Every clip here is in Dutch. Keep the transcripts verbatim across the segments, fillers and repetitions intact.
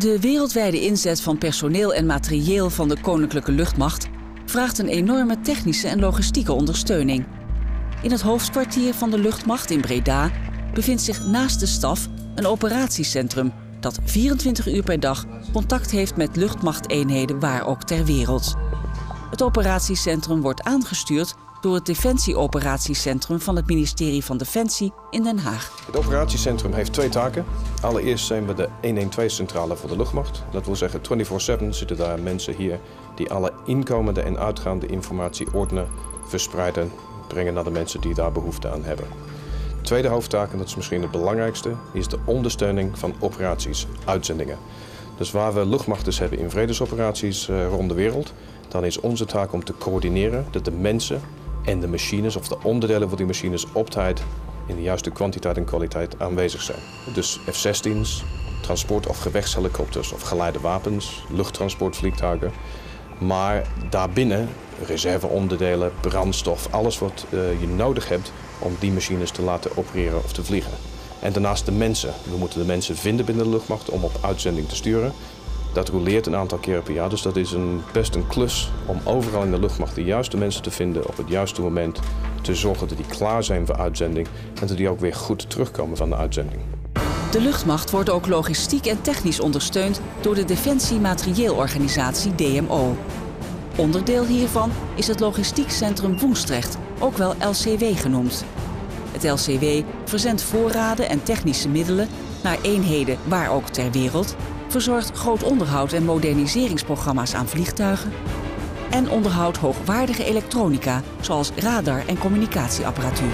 De wereldwijde inzet van personeel en materieel van de Koninklijke Luchtmacht vraagt een enorme technische en logistieke ondersteuning. In het hoofdkwartier van de luchtmacht in Breda bevindt zich naast de staf een operatiecentrum dat vierentwintig uur per dag contact heeft met luchtmachteenheden waar ook ter wereld. Het operatiecentrum wordt aangestuurd door het Defensie-operatiecentrum van het ministerie van Defensie in Den Haag. Het operatiecentrum heeft twee taken. Allereerst zijn we de honderdtwaalf-centrale voor de luchtmacht. Dat wil zeggen, vierentwintig zeven zitten daar mensen hier die alle inkomende en uitgaande informatie ordenen, verspreiden, brengen naar de mensen die daar behoefte aan hebben. De tweede hoofdtaak, en dat is misschien het belangrijkste, is de ondersteuning van operaties, uitzendingen. Dus waar we luchtmachters hebben in vredesoperaties uh, rond de wereld, dan is onze taak om te coördineren dat de mensen en de machines of de onderdelen van die machines op tijd in de juiste kwantiteit en kwaliteit aanwezig zijn. Dus F zestien's, transport- of gevechtshelikopters of geleide wapens, luchttransportvliegtuigen. Maar daarbinnen reserveonderdelen, brandstof, alles wat uh, je nodig hebt om die machines te laten opereren of te vliegen. En daarnaast de mensen. We moeten de mensen vinden binnen de luchtmacht om op uitzending te sturen. Dat roleert een aantal keren per jaar, dus dat is een, best een klus om overal in de luchtmacht de juiste mensen te vinden op het juiste moment. Te zorgen dat die klaar zijn voor uitzending en dat die ook weer goed terugkomen van de uitzending. De luchtmacht wordt ook logistiek en technisch ondersteund door de Defensie Materieelorganisatie D M O. Onderdeel hiervan is het logistiekcentrum Woensdrecht, ook wel L C W genoemd. Het L C W verzendt voorraden en technische middelen naar eenheden waar ook ter wereld, verzorgt groot onderhoud en moderniseringsprogramma's aan vliegtuigen en onderhoudt hoogwaardige elektronica zoals radar- en communicatieapparatuur.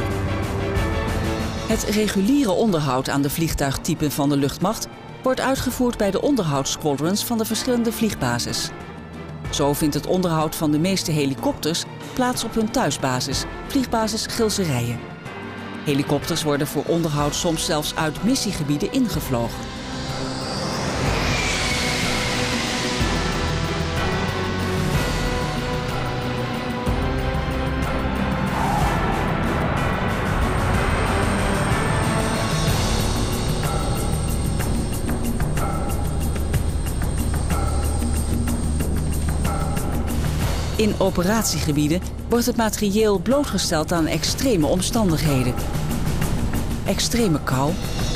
Het reguliere onderhoud aan de vliegtuigtypen van de luchtmacht wordt uitgevoerd bij de onderhoudssquadrons van de verschillende vliegbases. Zo vindt het onderhoud van de meeste helikopters plaats op hun thuisbasis, vliegbasis Gilserijen. Helikopters worden voor onderhoud soms zelfs uit missiegebieden ingevlogen. In operatiegebieden wordt het materieel blootgesteld aan extreme omstandigheden. Extreme kou,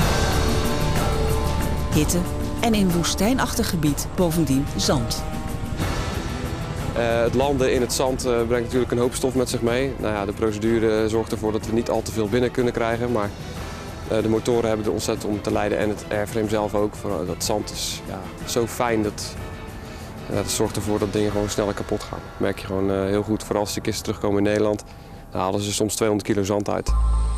hitte en in woestijnachtig gebied bovendien zand. Uh, het landen in het zand uh, brengt natuurlijk een hoop stof met zich mee. Nou ja, de procedure zorgt ervoor dat we niet al te veel binnen kunnen krijgen, maar uh, de motoren hebben er ontzettend om te lijden en het airframe zelf ook. Dat zand is ja, zo fijn dat uh, dat zorgt ervoor dat dingen gewoon sneller kapot gaan. Dat merk je gewoon uh, heel goed, vooral als de kisten terugkomen in Nederland. Dan halen ze soms tweehonderd kilo zand uit.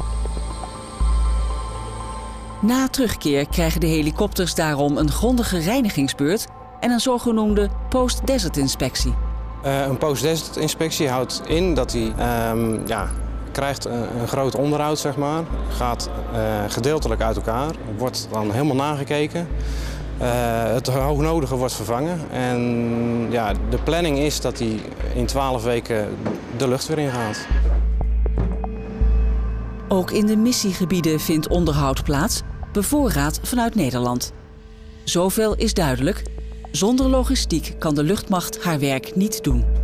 Na terugkeer krijgen de helikopters daarom een grondige reinigingsbeurt en een zogenoemde post-desert inspectie. Uh, een post-desert inspectie houdt in dat hij um, ja, krijgt een, een groot onderhoud, zeg maar. Gaat uh, gedeeltelijk uit elkaar, wordt dan helemaal nagekeken. Uh, het hoognodige wordt vervangen en ja, de planning is dat hij in twaalf weken de lucht weer ingaat. Ook in de missiegebieden vindt onderhoud plaats, bevoorraad vanuit Nederland. Zoveel is duidelijk, zonder logistiek kan de luchtmacht haar werk niet doen.